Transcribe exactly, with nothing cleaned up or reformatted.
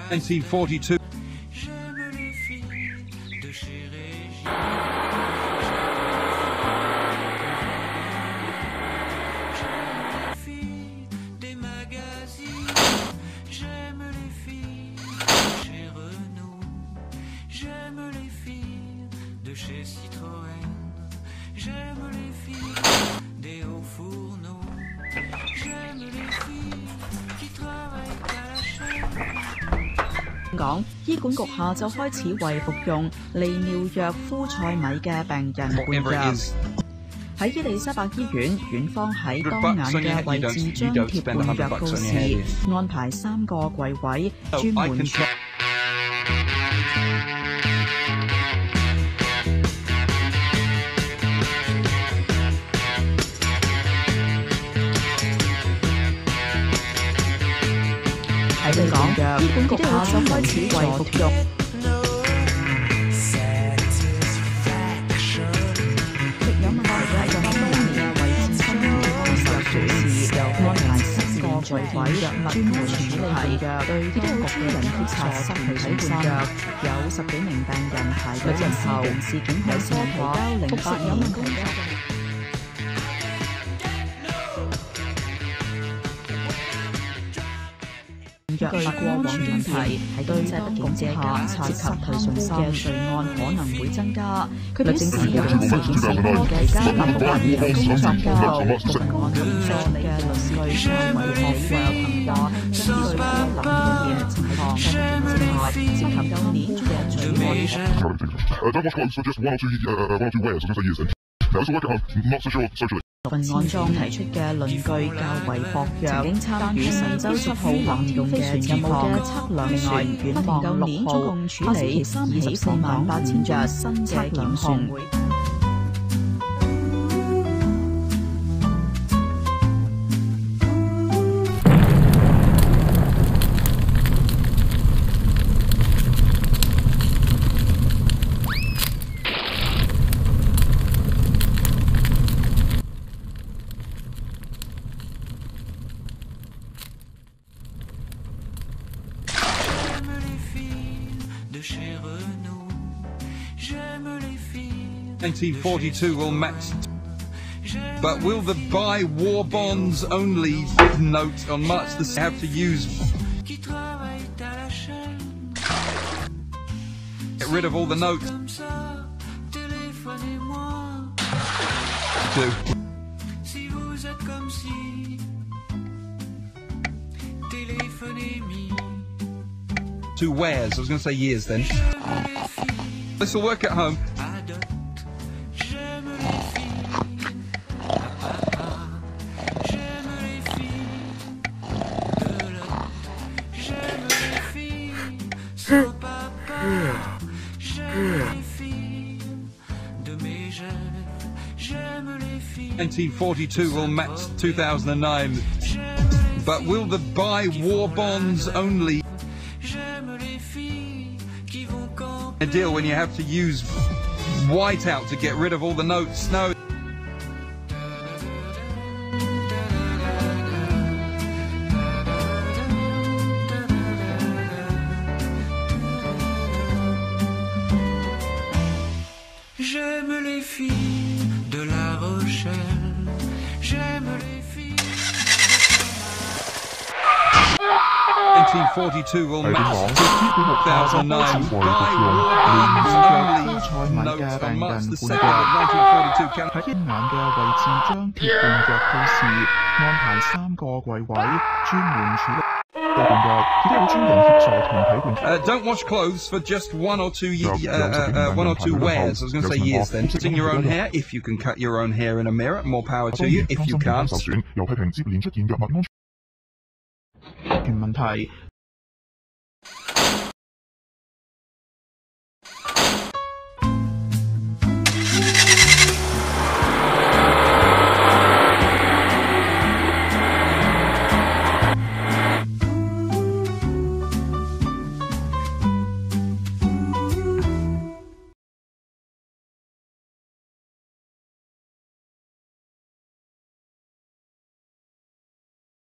nineteen forty-two. De chez Citroën, j'aime les filles des hauts fourneaux, j'aime les filles qui travaillent à la chaîne。 講醫管局下晝開始為服用利尿藥夫賽米嘅病人換藥。喺伊利沙伯醫院，院方喺當眼嘅位置張貼換藥告示，安排三個櫃位專門。喺度講，醫管局下晝開始為服用。食飲問題嘅當年維持新嘅安十小時，安排三個櫃位藥物專門處理嘅，對醫管局人檢查失去換藥，有十幾名病人排隊之後，事件向科提交零八年。藥物過往問題喺對這不檢之下，涉及投訴嘅罪案可能會增加。佢表示，事件是科提交立法會工作報告，同案件助理嘅律師將為學藥行話，根據波林嘅情況之下，涉及舊年嘅罪案。份案中提出嘅論據較為薄弱，曾經參與神舟十號航用嘅任務嘅測量船，遠望舊年總共處理二十四萬八千隻新嘅檢控。 nineteen forty-two will match, but will the buy war bonds only note on March the have to use get rid of all the notes to to wares. I was going to say years then. This will work at home. nineteen forty-two will match two thousand nine, but will the buy war bonds only a deal when you have to use whiteout to get rid of all the notes? No. J'aime les filles de La Rochelle, j'aime les filles. nineteen forty-two will match two thousand nine. Buy war bonds only notes on March the second of nineteen forty-two. 喺一眼嘅位置張貼換藥告示，安排三個櫃位專門處理。 Uh, don't wash clothes for just one or two, uh, uh, uh, one or two wears. I was going to say years then. Cutting your own hair, if you can cut your own hair in a mirror, more power to you. If you can't. 問題